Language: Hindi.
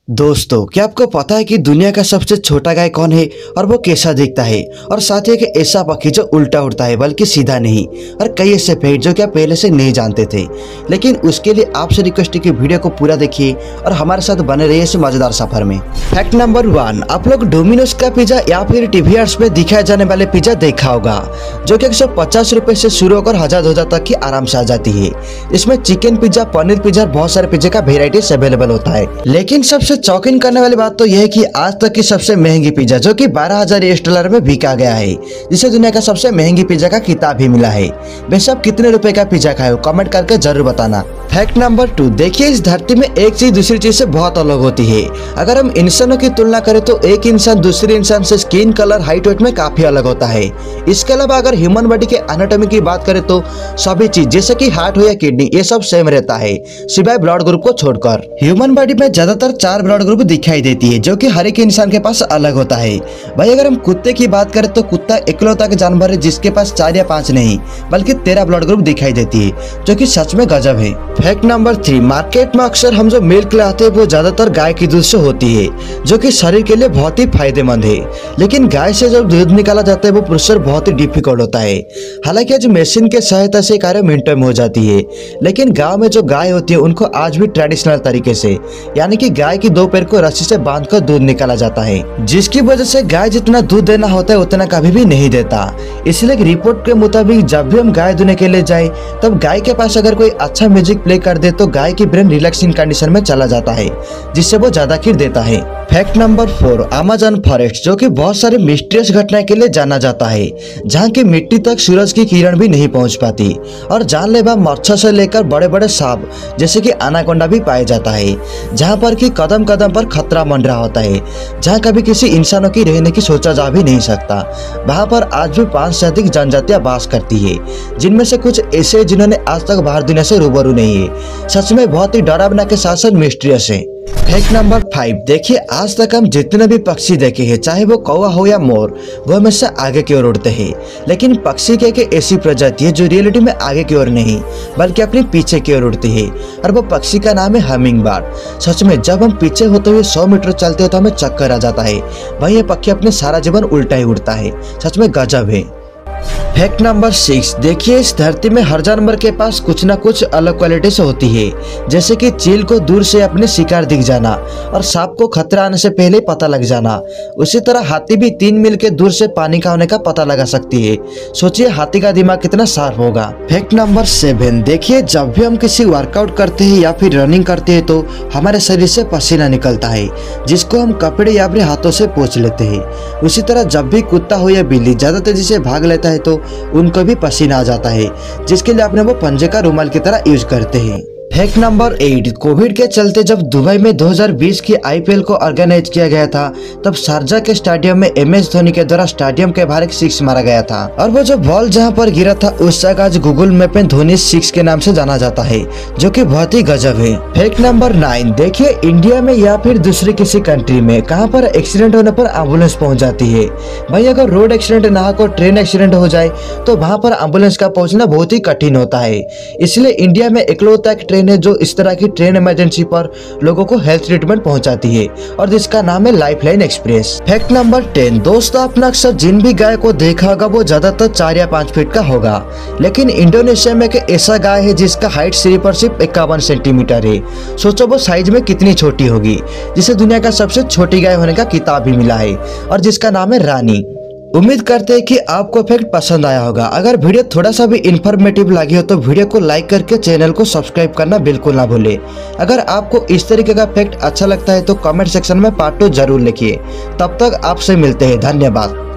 दोस्तों, क्या आपको पता है कि दुनिया का सबसे छोटा गाय कौन है और वो कैसा दिखता है। और साथ ही एक ऐसा पक्षी जो उल्टा उड़ता है बल्कि सीधा नहीं। और कई ऐसे फैक्ट जो कि आप पहले से नहीं जानते थे। लेकिन उसके लिए आपसे रिक्वेस्ट है कि वीडियो को पूरा देखिए और हमारे साथ बने रहिए इस मजेदार सफर में। फैक्ट नंबर 1, आप लोग डोमिनोज का पिज्जा या फिर टीवी आर्ट्स में दिखाए जाने वाले पिज्जा देखा होगा, जो कि 150 रुपए से शुरू होकर 1000 तक की आराम से आ जाती है। इसमें चिकन पिज्जा, पनीर पिज्जा, बहुत सारे पिज्जा का वेराइटीज अवेलेबल होता है। लेकिन सबसे चौंकिन करने वाली बात तो यह है कि आज तक की सबसे महंगी पिज्जा जो कि $12,000 में बिका गया है, जिसे दुनिया का सबसे महंगी पिज्जा का खिताब भी मिला है। वैसे आप कितने रुपए का पिज्जा खाए हो, कमेंट करके जरूर बताना। फैक्ट नंबर 2, देखिए इस धरती में एक चीज दूसरी चीज से बहुत अलग होती है। अगर हम इंसानों की तुलना करें तो एक इंसान दूसरे इंसान से स्किन कलर, हाइट, वेट में काफी अलग होता है। इसके अलावा अगर ह्यूमन बॉडी के एनाटॉमी की बात करें तो सभी चीज जैसे कि हार्ट हो या किडनी, ये सब सेम रहता है सिवाय ब्लड ग्रुप को छोड़कर। ह्यूमन बॉडी में ज्यादातर 4 ब्लड ग्रुप दिखाई देती है, जो कि हर एक इंसान के पास अलग होता है। भाई अगर हम कुत्ते की बात करें तो कुत्ता इकलौता के जानवर है जिसके पास 4 या 5 नहीं बल्कि 13 ब्लड ग्रुप दिखाई देती है, जो कि सच में गजब है। फैक्ट नंबर 3, मार्केट में अक्सर हम जो मिल्क लाते हैं वो ज्यादातर गाय की दूध से होती है, जो कि शरीर के लिए बहुत ही फायदेमंद है। लेकिन गाय से जब दूध निकाला जाता है वो प्रोसेस बहुत ही डिफिकल्ट होता है। हालांकि आज मशीन के सहायता से कार्य मिनटों में हो जाती है, लेकिन गाँव में जो गाय होती है उनको आज भी ट्रेडिशनल तरीके से, यानी कि गाय की 2 पैर को रस्सी से बांधकर दूध निकाला जाता है, जिसकी वजह से गाय जितना दूध देना होता है उतना कभी भी नहीं देता। इसलिए रिपोर्ट के मुताबिक जब भी हम गाय दुहने के लिए जाए तब गाय के पास अगर कोई अच्छा म्यूजिक प्ले कर दे तो गाय की ब्रेन रिलैक्सिंग कंडीशन में चला जाता है, जिससे वो ज्यादा खीर देता है। फैक्ट नंबर 4, अमेज़न फॉरेस्ट जो कि बहुत सारे मिस्टीरियस घटनाएं के लिए जाना जाता है, जहाँ की मिट्टी तक सूरज की किरण भी नहीं पहुँच पाती और जानलेवा मच्छर से लेकर बड़े बड़े सांप जैसे कि एनाकोंडा भी पाया जाता है, जहाँ पर कि कदम कदम पर खतरा मंडरा होता है, जहाँ कभी किसी इंसानों की रहने की सोचा जा भी नहीं सकता। वहाँ पर आज भी 5 से अधिक जनजातियां वास करती है, जिनमें से कुछ ऐसे जिन्होंने आज तक बाहर दुनिया से रूबरू नहीं है। सच में बहुत ही डरावना के साथ साथ मिस्टीरियस है। फैक्ट नंबर 5, देखिए आज तक हम जितने भी पक्षी देखे हैं, चाहे वो कौवा हो या मोर, वो हमेशा आगे की ओर उड़ते हैं। लेकिन पक्षी की एक ऐसी प्रजाति है जो रियलिटी में आगे की ओर नहीं बल्कि अपने पीछे की ओर उड़ती है, और वो पक्षी का नाम है हमिंग बर्ड। सच में जब हम पीछे होते हुए 100 मीटर चलते हो तो हमें चक्कर आ जाता है। भाई ये पक्षी अपने सारा जीवन उल्टा ही उड़ता है, सच में गजब है। फैक्ट नंबर 6, देखिए इस धरती में हर जानवर के पास कुछ ना कुछ अलग क्वालिटीज होती है, जैसे कि चील को दूर से अपने शिकार दिख जाना और सांप को खतरा आने से पहले पता लग जाना। उसी तरह हाथी भी 3 मील के दूर से पानी का होने का पता लगा सकती है। सोचिए हाथी का दिमाग कितना शार्प होगा। फैक्ट नंबर 7, देखिए जब भी हम किसी वर्कआउट करते हैं या फिर रनिंग करते हैं तो हमारे शरीर से पसीना निकलता है, जिसको हम कपड़े या फिर हाथों से पोंछ लेते हैं। उसी तरह जब भी कुत्ता हो या बिल्ली ज्यादा तेजी से भाग लेता है तो उनको भी पसीना आ जाता है, जिसके लिए अपने वो पंजे का रुमाल की तरह यूज करते हैं। फैक्ट नंबर 8, कोविड के चलते जब दुबई में 2020 की IPL को ऑर्गेनाइज किया गया था तब शारजा के स्टेडियम में MS धोनी के द्वारा स्टेडियम के बाहर एक 6 मारा गया था, और वो जो बॉल जहां पर गिरा था उस जगह आज गूगल मैप में धोनी 6 के नाम से जाना जाता है, जो कि बहुत ही गजब है। फैक्ट नंबर 9, देखिए इंडिया में या फिर दूसरी किसी कंट्री में कहाँ पर एक्सीडेंट होने पर एम्बुलेंस पहुँच जाती है। भाई अगर रोड एक्सीडेंट ना हो, ट्रेन एक्सीडेंट हो जाए तो वहाँ पर एम्बुलेंस का पहुँचना बहुत ही कठिन होता है। इसलिए इंडिया में इकलौता एक ट्रेन है जो इस तरह की ट्रेन इमरजेंसी पर लोगों को हेल्थ ट्रीटमेंट पहुंचाती है, और जिसका नाम है लाइफलाइन एक्सप्रेस। फैक्ट नंबर 10, दोस्तों आपने अक्सर जिन भी गाय को देखा होगा वो ज्यादातर 4 या 5 फीट का होगा, लेकिन इंडोनेशिया में एक ऐसा गाय है जिसका हाइट सिर्फ 51 सेंटीमीटर है। सोचो वो साइज में कितनी छोटी होगी, जिसे दुनिया का सबसे छोटी गाय होने का खिताब भी मिला है, और जिसका नाम है रानी। उम्मीद करते हैं कि आपको फैक्ट पसंद आया होगा। अगर वीडियो थोड़ा सा भी इंफॉर्मेटिव लगी हो तो वीडियो को लाइक करके चैनल को सब्सक्राइब करना बिल्कुल ना भूले। अगर आपको इस तरीके का फैक्ट अच्छा लगता है तो कमेंट सेक्शन में पार्ट 2 जरूर लिखिए। तब तक आपसे मिलते हैं, धन्यवाद।